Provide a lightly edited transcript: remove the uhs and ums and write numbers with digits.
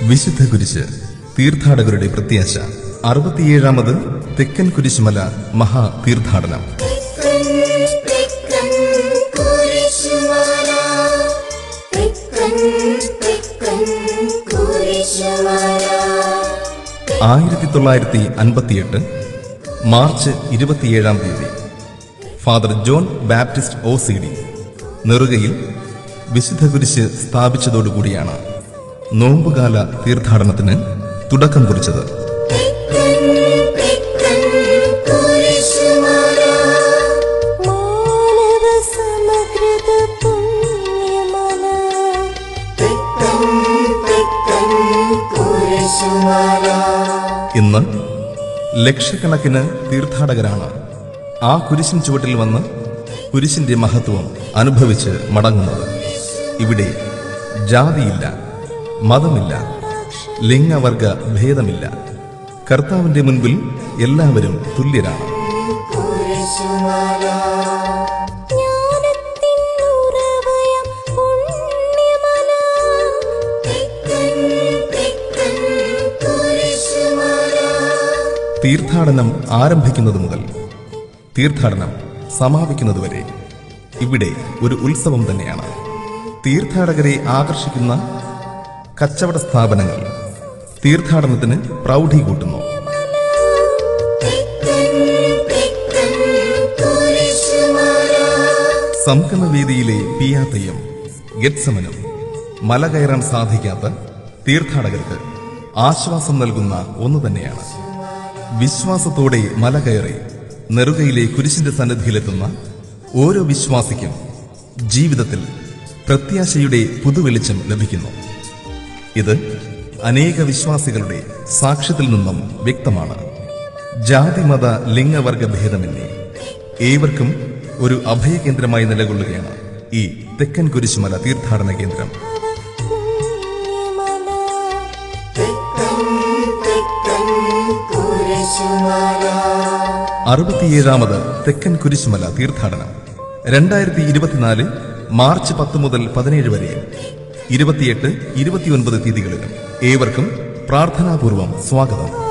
വിശുദ്ധ കുരിശ് തീർത്ഥാടകരുടെ പ്രത്യാശ. 67ാമത് തെക്കൻ കുരിശുമല മഹാതീർത്ഥാടനം. (1958) മാർച്ച് 27-ാം തീയതി ഫാദർ ജോൺ ബാപ്റ്റിസ്റ്റ് OCD നെറുകയിൽ വിശുദ്ധ കുരിശ് സ്ഥാപിച്ചതോടുകൂടിയാണ് നോമ്പുകാല തീർത്ഥാടനത്തിന് തുടക്കം കുറിച്ചത്. ഇന്ന് ലക്ഷക്കണക്കിന് തീർത്ഥാടകരാണ് ആ കുരിശിൻ ചുവട്ടിൽ വന്ന് കുരിശിന്റെ മഹത്വം അനുഭവിച്ച് മടങ്ങുന്നത്. ഇവിടെ ജാതിയില്ല, മതമില്ല, ലിംഗവർഗ ഭേദമില്ല. കർത്താവിന്റെ മുൻപിൽ എല്ലാവരും തുല്യരാണ്. തീർത്ഥാടനം ആരംഭിക്കുന്നത് മുതൽ തീർത്ഥാടനം സമാപിക്കുന്നതുവരെ ഇവിടെ ഒരു ഉത്സവം തന്നെയാണ്. തീർത്ഥാടകരെ ആകർഷിക്കുന്ന കച്ചവട സ്ഥാപനങ്ങൾ തീർത്ഥാടനത്തിന് പ്രൗഢി കൂട്ടുന്നു. സംഗമവേദിയിലെ പിയാത്തയും ഗെത്സമനും മല കയറാൻ സാധിക്കാത്ത തീർത്ഥാടകർക്ക് ആശ്വാസം നൽകുന്ന ഒന്നു തന്നെയാണ്. വിശ്വാസത്തോടെ മല കയറി നെറുകയിലെ കുരിശിന്റെ സന്നിധിയിലെത്തുന്ന ഓരോ വിശ്വാസിക്കും ജീവിതത്തിൽ പ്രത്യാശയുടെ പുതുവെളിച്ചം ലഭിക്കുന്നു. ഇത് അനേക വിശ്വാസികളുടെ സാക്ഷ്യത്തിൽ നിന്നും വ്യക്തമാണ്. ജാതിമത ലിംഗവർഗ ഭേദമന്യേ ഏവർക്കും ഒരു അഭയകേന്ദ്രമായി നിലകൊള്ളുകയാണ് ഈ തെക്കൻ കുരിശുമല തീർത്ഥാടന കേന്ദ്രം. 67ാമത് തെക്കൻ കുരിശുമല തീർത്ഥാടനം 2024 മാർച്ച് 10 മുതൽ 17 വരെയും 28, 29 തീയതികളിലും ഏവർക്കും പ്രാർത്ഥനാപൂർവം സ്വാഗതം.